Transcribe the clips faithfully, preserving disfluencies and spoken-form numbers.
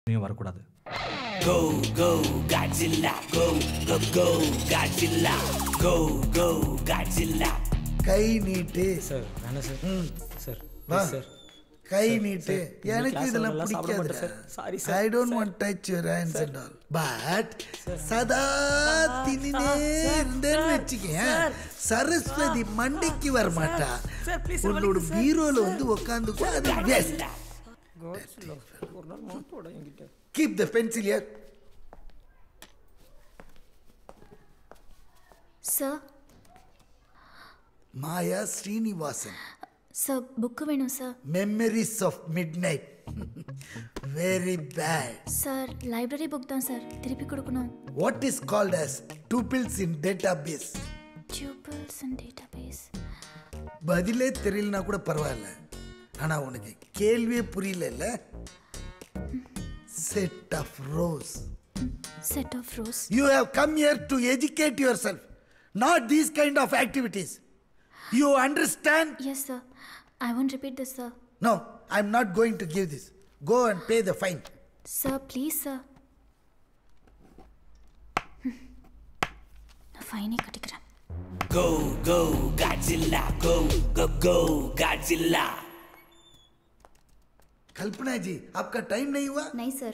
நீ வரக்கூடாது. Go go Godzilla go go go Godzilla go go Godzilla. கை நீட்டு சார் வேணாம் சார். ம் சார் வா சார் கை நீட்டு. எனக்கு இதெல்லாம் பிடிக்காது sir. Sorry I sir. Don't want touch your hands and all but சதா தினினே இருந்தேன்னு வச்சுக்கேன் சரஸ்வதி மண்டைக்கு வர மாட்டா. சார் ப்ளீஸ் உன்னோட பீரோல வந்து உட்காந்துக்கோ. அது வேஸ்ட். ஒரு நாள் மாட்டோட என்கிட்ட. Keep the pencil here. Sir. Maya Srinivasan. Sir, book வேணும் sir. Memories of Midnight. Very bad. Sir, library book தான் sir. திருப்பி கொடுக்கணும். What is called as tuples in database? Tuples in database. பதிலே தெரியலனா கூட பரவாயில்ல. ஆனா உனக்கு கேள்வியே புரியல. Set of rows. Set of rows. You have come here to educate yourself, not these kind of activities. You understand? Yes sir. I won't repeat this sir. No, I'm not going to give this. Go and pay the fine. Sir, please sir. நான் ஃபைனே கட்டிக்கிறேன். Go go Godzilla go go go Godzilla. कल्पना जी आपका time नहीं हुआ? नहीं sir.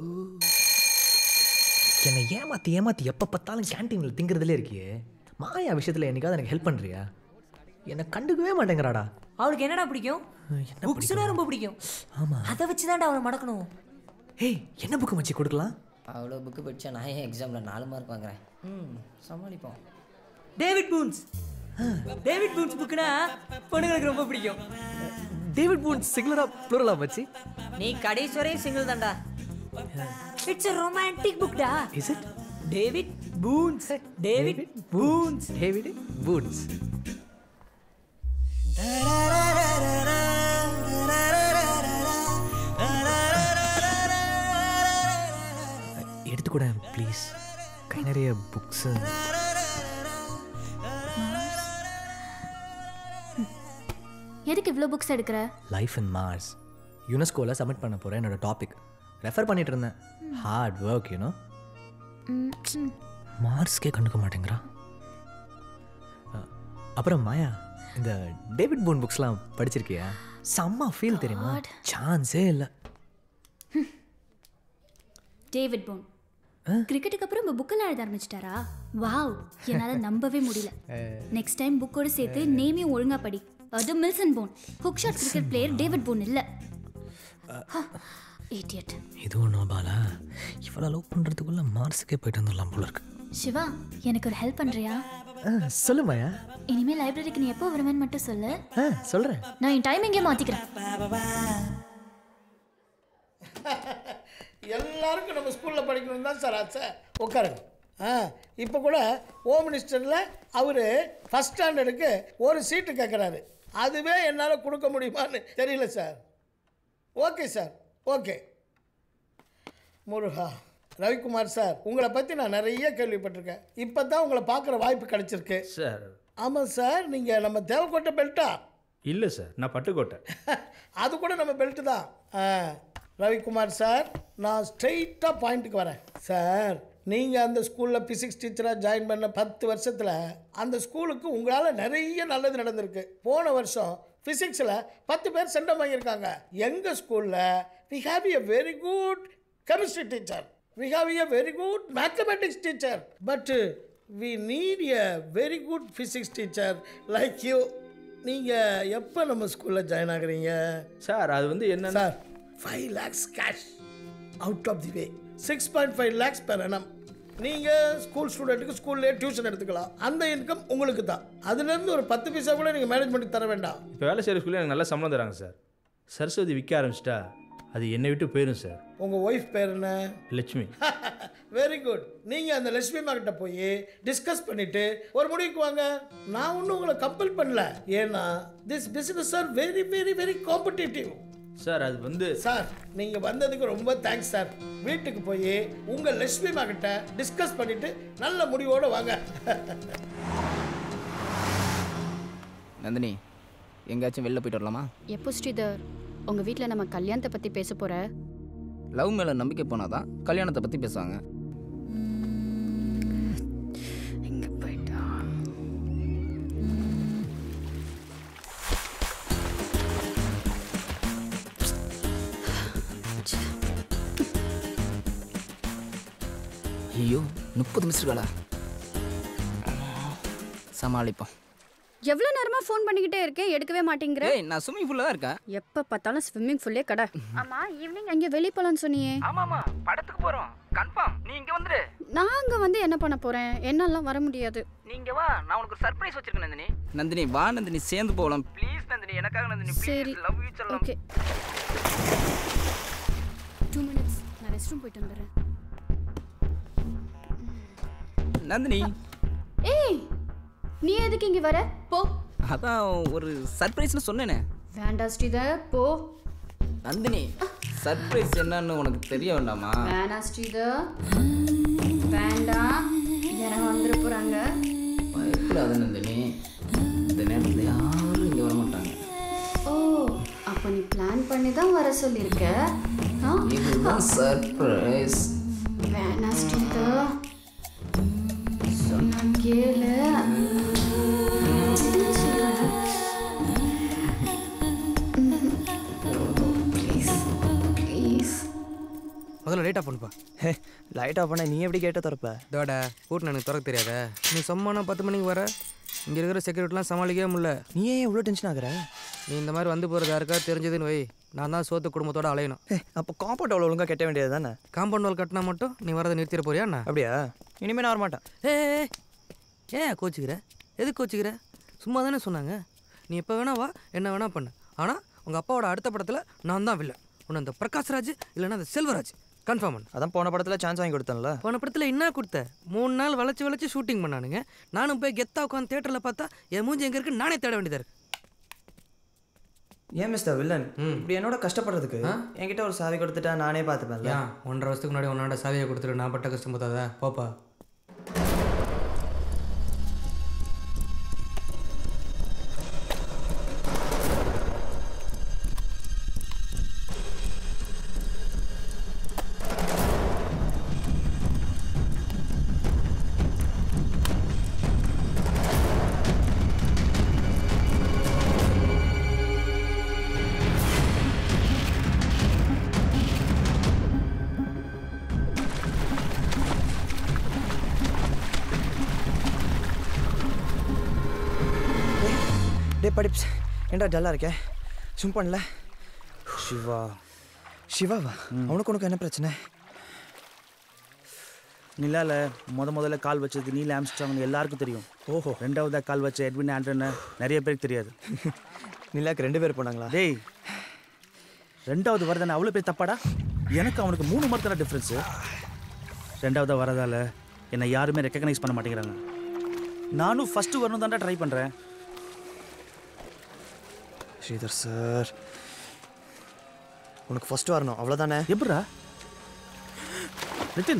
என்னை ஏமாத்தி ஏமாத்தி எப்போ பார்த்தாலும் கேன்டீனில் திங்கிறதுலே இருக்கியே. மாயா விஷயத்தில் என்னைக்காவது எனக்கு ஹெல்ப் பண்ணுறியா? என்னை கண்டுக்கவே மாட்டேங்கிறாடா. அவளுக்கு என்னடா பிடிக்கும்? புக்ஸ்னா ரொம்ப பிடிக்கும். ஆமாம், அதை வச்சு தான்டா அவனை மடக்கணும். ஏய் என்ன புக்கு வச்சு கொடுக்கலாம்? அவ்வளோ புக்கு படித்தா நான் ஏன் எக்ஸாமில் நாலு மார்க் வாங்குறேன். ம் சமாளிப்போம். David Boons. டேவிட் பூன்ஸ் புக்குனா பொண்ணுங்களுக்கு ரொம்ப பிடிக்கும். டேவிட் பூன்ஸ் சிங்குலரா ப்ளூரலா மச்சி? நீ கடைசி வரையும் சிங்கிள் தான்டா. இட்ஸ் a romantic book டா. Is it? David Boons. David Boons. David Boons. எடுத்துக்கூட ப்ளீஸ். கை நிறைய புக்ஸு. எதுக்கு இவ்வளோ புக்ஸ் எடுக்கிற? லைஃப் இன் மார்ஸ் யுனெஸ்கோவில் சப்மிட் பண்ண போகிறேன். என்னோட டாபிக் ரெஃபர் பண்ணிட்டு இருந்தேன். Hard work you know. மார்ஸ்க்கே கண்டுக்க மாட்டேங்கிறா. அப்புறம் மாயா, இந்த டேவிட் பூன் புக்ஸ்லாம் படிச்சிருக்கியா? செம்ம ஃபீல் தெரியுமா? சான்ஸே இல்லை. டேவிட் போன் கிரிக்கெட்டுக்கு அப்புறம் உங்கள் புக்கெல்லாம் எழுத ஆரம்பிச்சிட்டாரா? வாவ், என்னால் நம்பவே முடியல. நெக்ஸ்ட் டைம் புக்கோடு சேர்த்து நேமையும் ஒழுங்காக படி. அது Mills and Boon, hook shot cricket player David Boon இல்லை. இடியட். இது ஒன்றும் பாலா, இவ்வளோ லவ் பண்ணுறதுக்குள்ளே மார்ஸுக்கே போயிட்டு வந்துடலாம் போல இருக்கு. சிவா, எனக்கு ஒரு ஹெல்ப் பண்ணுறியா? சொல்லு மாயா. இனிமேல் லைப்ரரிக்கு நீ எப்போ வருவேன்னு மட்டும் சொல்லு. ஆ சொல்கிறேன். நான் என் டைமிங்கே மாற்றிக்கிறேன். எல்லாருக்கும் நம்ம ஸ்கூலில் படிக்கணும் தான் சார் ஆசை. உட்காருங்க. ஆ இப்போ கூட ஹோம் மினிஸ்டரில் அவர் ஃபஸ்ட் ஸ்டாண்டர்டுக்கு ஒரு சீட்டு கேட்குறாரு. அதுவே என்னால் கொடுக்க முடியுமான்னு தெரியல sir. Okay sir, okay. Muruga, Ravikumar sir, உங்களை பற்றி நான் நிறைய கேள்விப்பட்டிருக்கேன். இப்போ தான் உங்களை பார்க்குற வாய்ப்பு கிடச்சிருக்கு சார். ஆமாம் சார், நீங்கள் நம்ம தேவக்கோட்டை பெல்ட்டா? இல்லை சார், நான் பட்டுக்கோட்டை. அது கூட நம்ம பெல்ட்டு தான். ஆ ரவிக்குமார் சார், நான் ஸ்ட்ரெயிட்டாக பாயிண்ட்டுக்கு வரேன் சார். நீங்கள் அந்த ஸ்கூலில் ஃபிசிக்ஸ் டீச்சராக ஜாயின் பண்ண பத்து வருஷத்தில் அந்த ஸ்கூலுக்கு உங்களால் நிறைய நல்லது நடந்திருக்கு. போன வருஷம் ஃபிசிக்ஸில் பத்து பேர் சென்டம் வாங்கியிருக்காங்க. எங்கள் ஸ்கூலில் we have a very good chemistry teacher, we have a very good mathematics teacher, but we need a very good physics teacher like you. நீங்கள் எப்போ நம்ம ஸ்கூலில் ஜாயின் ஆகுறீங்க? சார் அது வந்து என்ன sir, five lakhs cash out of the way, six point five lakhs per annum. நீங்கள் school ஸ்டூடெண்ட்டுக்கு ஸ்கூல்லேயே டியூஷன் எடுத்துக்கலாம். அந்த இன்கம் உங்களுக்கு தான். அதுலேருந்து ஒரு பத்து பைசா கூட நீங்கள் மேனேஜ்மெண்ட்டுக்கு தர வேண்டாம். இப்போ வேலை செய்கிற ஸ்கூலில் எனக்கு நல்லா சம்பளம் தராங்க சார். சரஸ்வதி விற்க ஆரம்பிச்சிட்டா அது என்னை விட்டு போயிடும் சார். உங்கள் ஒய்ஃப் பேர் என்ன? லட்சுமி. Very good. நீங்கள் அந்த லட்சுமி அம்மா கிட்ட போய் டிஸ்கஸ் பண்ணிவிட்டு ஒரு முடிவுக்கு வாங்க. நான் ஒன்றும் உங்களை கம்பல் பண்ணல. ஏன்னா this business are very very very competitive. Sir அது வந்து சார், நீங்கள் வந்ததுக்கு ரொம்ப தேங்க்ஸ் சார். வீட்டுக்கு போய் உங்கள் லட்சுமி அம்மா கிட்ட டிஸ்கஸ் பண்ணிவிட்டு நல்ல முடிவோடு வாங்க. நந்தினி, எங்கேயாச்சும் வெளில போயிட்டு வரலாமா? எப்போ ஸ்ரீதர் உங்கள் வீட்டில் நம்ம கல்யாணத்தை பற்றி பேச போகிற? லவ் மேலே நம்பிக்கை போனால் தான் கல்யாணத்தை பற்றி பேசுவாங்க. எங்கே போயிட்டா? ஐயோ முப்பது மிஸ்டர்களா, சமாளிப்போம். எவ்வளோ நேரமா ஃபோன் பண்ணிக்கிட்டே இருக்கேன், எடுக்கவே மாட்டேங்கிற. ஏய் நான் ஸ்விம்மிங் பூல்ல தான் இருக்கேன். எப்போ பார்த்தாலும் ஸ்விம்மிங் ஃபுல்லே கடை. ஆமா ஈவினிங் அங்கே வெளியே போகலான்னு சொன்னியே. ஆமாம்மா படத்துக்கு போகிறோம் கன்ஃபார்ம். நீ இங்கே வந்துடு. நான் அங்கே வந்து என்ன பண்ண போகிறேன்? என்னாலாம் வர முடியாது. நீங்க வா, நான் உனக்கு சர்ப்ரைஸ் வச்சிருக்கேன் நந்தினி. நந்தினி வா நந்தினி, சேர்ந்து போகலாம் ப்ளீஸ் நந்தினி, எனக்காக நந்தினி சரி ப்ளீஸ். லவ் யூ செல்லம். ஓகே டூ மினிட்ஸ், நான் ரெஸ்ட் ரூம் போயிட்டு வந்துடுறேன். நந்தினி ஏய் நீ எதுக்கு இங்கே வர? போ. அதான் ஒரு சர்ப்ரைஸ்னு சொன்னேனே. வேண்டாம் ஸ்ரீதர், போ. நந்தினி சர்ப்ரைஸ் என்னன்னு உனக்கு தெரிய வேண்டாமா? வேண்டாம் ஸ்ரீதர், வேண்டாம். யாரும் வந்துட போகிறாங்க. பயப்படாத நந்தினி, இந்த நேரத்தில் யாரும் இங்கே வர மாட்டாங்க. ஓ அப்போ நீ பிளான் பண்ணி தான் வர சொல்லியிருக்க. ஆ இதுதான் சர்ப்ரைஸ். வேண்டாம் ஸ்ரீதர், சொன்னா கேளு. முதல்ல லைட் ஆஃப் பண்ணுப்பா. ஹே லைட் ஆஃப் பண்ண நீ எப்படி கேட்ட திறப்ப? இதோட கூட்டு எனக்கு திறக்க தெரியாத. நீ சும்மானா பத்து மணிக்கு வர, இங்கே இருக்கிற செக்யூரிட்டிலாம் சமாளிக்கவே முடியல. நீ ஏன் எவ்வளோ டென்ஷன் ஆகுற? நீ இந்த மாதிரி வந்து போகிறது யாருக்கா தெரிஞ்சதுன்னு வை, நான் தான் சோத்து குடும்பத்தோடு அலையணும். ஏ அப்போ காம்பவுண்ட் அவ்வளோ ஒழுங்காக கட்ட வேண்டியது தானே? காம்பவுண்ட் வால் கட்டினா மட்டும் நீ வரதை நிறுத்திட போறியா என்ன? அப்படியா? இனிமேல் நான் வரமாட்டேன். ஏ ஏன் கோச்சிக்கிற? எதுக்கு கோச்சிக்கிற? சும்மா தானே சொன்னாங்க. நீ எப்போ வேணா வா, என்ன வேணா பண்ணு. ஆனால் உங்கள் அப்பாவோட அடுத்த படத்தில் நான் தான் வில்லன். உன்னை அந்த பிரகாஷ்ராஜ் இல்லைன்னா அந்த செல்வராஜ் கன்ஃபார்ம் பண்ணு. அதான் போன படத்தில் சான்ஸ் வாங்கி கொடுத்தேன்ல. போன படத்தில் என்ன கொடுத்த? மூணு நாள் வளைச்சி வளைச்சி ஷூட்டிங் பண்ணானுங்க. நானும் போய் கெத்தா உட்காந்து தேட்டரில் பார்த்தா என் மூஞ்சி எங்கே இருக்குன்னு நானே தேட வேண்டியதாக இருக்கு. ஏன் மிஸ்டர் வில்லன் இப்படி என்னோட கஷ்டப்படுறதுக்கு என்கிட்ட ஒரு சாவி கொடுத்துட்டா நானே பார்த்துப்பேன்ல. ஏன் ஒன்றரை வருஷத்துக்கு முன்னாடி உன்னோட சாவியை கொடுத்துட்டு நான் பட்ட கஷ்டம் பார்த்தாத போப்பா. டே படிப்ஸ் ஏன்டா டல்லாக இருக்கேன்? சும் பண்ணல. சிவா சிவாவா? அவனுக்கு உனக்கு என்ன பிரச்சனை? நிலால முத முதல்ல கால் வச்சது நீல் ஆம்ஸ்ட்ராங் எல்லாருக்கும் தெரியும். ஓஹோ. ரெண்டாவதாக கால் வச்ச எட்வின் ஆண்டர்னு நிறைய பேருக்கு தெரியாது. நிலாக்கு ரெண்டு பேர் போனாங்களா? டேய் ரெண்டாவது வரதானே அவ்வளோ பேர் தப்பாடா? எனக்கு அவனுக்கு மூணு மார்க் தான் டிஃப்ரென்ஸு. ரெண்டாவதாக வரதால என்னை யாருமே ரெக்கக்னைஸ் பண்ண மாட்டேங்கிறாங்க. நானும் ஃபஸ்ட்டு வரணும் தான்டா ட்ரை பண்ணுறேன். ஸ்ரீதர் சார் உனக்கு ஃபஸ்ட்டு வரணும் அவ்வளோதானே? எப்படா ரிட்டன்?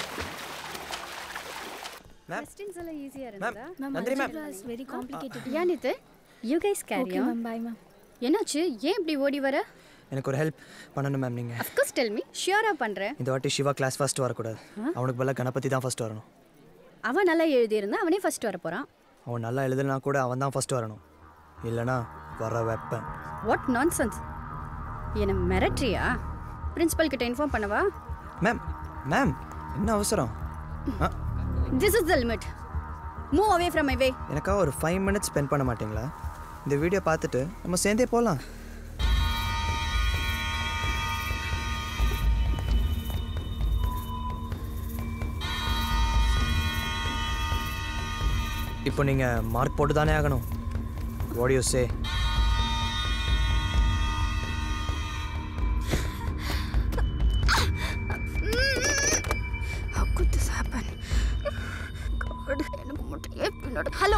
Questions எல்லாம் ஈஸியா இருந்ததா? Nandini ma'am very complicated. Yeah Nithu you guys carry okay on. Ma'am, bye ma'am. என்னாச்சு? ஏன் இப்படி ஓடி வர? எனக்கு ஒரு ஹெல்ப் பண்ணணும் மேம். நீங்கள் of course tell me. ஷியோரா பண்றேன். இந்த வாட்டி சிவா கிளாஸ் ஃபர்ஸ்ட் வரக்கூடாது. அவனுக்கு பதிலாக கணபதி தான் ஃபர்ஸ்ட் வரணும். அவன் நல்லா எழுதி இருந்தா அவனே ஃபர்ஸ்ட் வர போறான். அவன் நல்லா எழுதுனா கூட அவன் தான் ஃபர்ஸ்ட் வரணும். இல்லைனா வர வைப்பேன். What nonsense? என்ன மிரட்ரியா? பிரின்சிபல் கிட்ட இன்ஃபார்ம் பண்ணவா? மேம் மேம் என்ன அவசரம்? This is the limit. Move away from my way. எனக்காக ஒரு ஃபைவ் மினிட்ஸ் ஸ்பெண்ட் பண்ண மாட்டீங்களா? இந்த வீடியோ பார்த்துட்டு நம்ம சேர்ந்தே போகலாம். இப்போ நீங்கள் மார்க் போட்டு தானே ஆகணும். What you say? How could this happen? God, எனக்கு மட்டும் ஏன் பின்னாடி? ஹலோ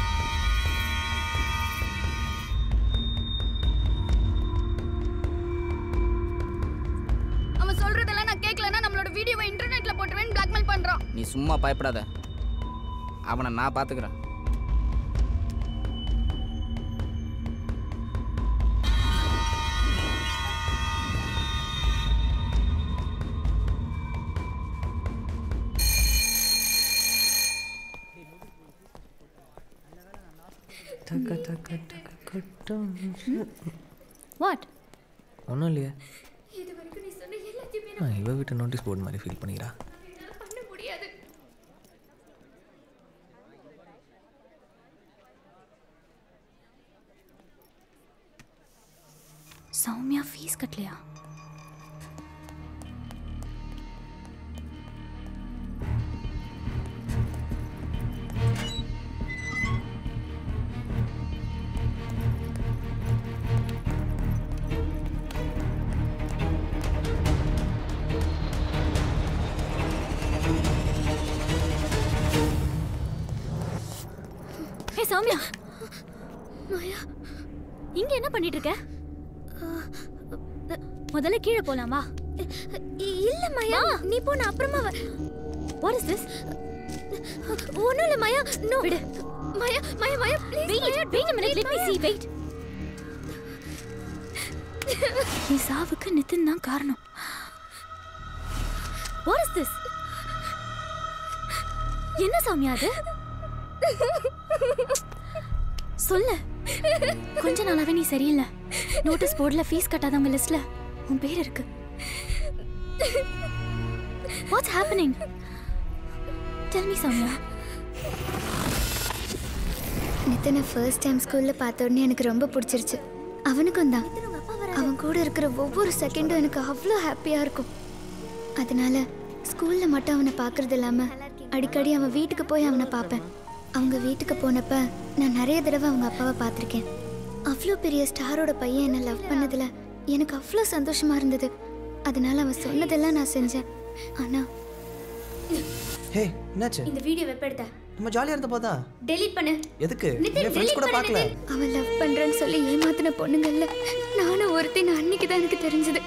அவன் சொல்றதெல்லாம் நான் கேட்கலன்னா நம்மளோட வீடியோவை இன்டர்நெட்ல போட்டுவேன் பிளாக்மெயில் பண்றான். நீ சும்மா பயப்படாத, அவனை நான் பார்த்துக்கிறேன். டக்க டக்க டக்க கட்டம் வாட் ஒன்றும் இல்லையே இது வரைக்கும் நீ சொன்ன எல்லாத்தையுமே நான் இவ வீட்டு நோட்டீஸ் போர்டு மாதிரி ஃபீல் பண்ணிக்கிறா நான் பண்ண முடியாது. சௌமியா ஃபீஸ் கட்டலையா? சௌமியா, மாயா, இங்க என்ன பண்ணிட்டு இருக்க? முதல்ல கீழே போலாம் வா. இல்ல மாயா, நீ போ, நான் அப்புறமா வர. What is this? ஒண்ணும் இல்ல மாயா, நோ. விடு Maya, Maya, Maya, please. Wait, wait a minute, let me see, wait. நீ சாவுக்கு நிதின் தான் காரணம். What is this? என்ன சௌமியா அது? சொல்ல. கொஞ்ச நாளாவே நீ சரியில்லை. நோட்டீஸ் போர்டுல ஃபீஸ் கட்டாதவங்க லிஸ்ட்ல உன் பேர் இருக்கு. What's happening? Tell me Soumya. நித்தனை ஃபர்ஸ்ட் டைம் ஸ்கூலில் பார்த்த உடனே எனக்கு ரொம்ப பிடிச்சிருச்சு. அவனுக்கும் தான். அவன் கூட இருக்கிற ஒவ்வொரு செகண்டும் எனக்கு அவ்வளோ ஹாப்பியாக இருக்கும். அதனால ஸ்கூலில் மட்டும் அவனை பார்க்கறது இல்லாமல் அடிக்கடி அவன் வீட்டுக்கு போய் அவனை பார்ப்பேன். அவங்க வீட்டுக்கு போனப்ப நான் நிறைய தடவை அவங்க அப்பாவை பார்த்துருக்கேன். அவ்வளோ பெரிய ஸ்டாரோட பையன் என்னை லவ் பண்ணதில் எனக்கு அவ்வளோ சந்தோஷமாக இருந்தது. அதனால அவன் சொன்னதெல்லாம் நான் செஞ்சேன். ஆனால் ஹே, என்னாச்சு? இந்த வீடியோ வெப் எடுத்த நம்ம ஜாலியாக இருந்த போதா? டெலீட் பண்ணு. எதுக்கு? என் ஃப்ரெண்ட்ஸ் கூட பார்க்கல. அவன் லவ் பண்ணுறேன்னு சொல்லி ஏமாத்தின பொண்ணுங்கள்ல நானும் ஒருத்தி. நான் அன்னைக்கு தான் எனக்கு தெரிஞ்சது.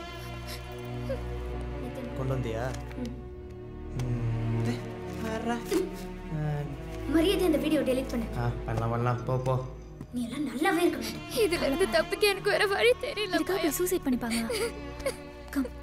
கொண்டு வந்தியா? மரியாதை அந்த வீடியோ டெலீட் பண்ணு. ஆ, பண்ணலாம் பண்ணலாம். போ போ. நீ எல்லாம் நல்லாவே இருக்க மாட்டே. இதுல இருந்து தப்பிக்க எனக்கு வேற வழி தெரியல. இதுக்காக சூசைட் பண்ணிப்பாங்க. கம்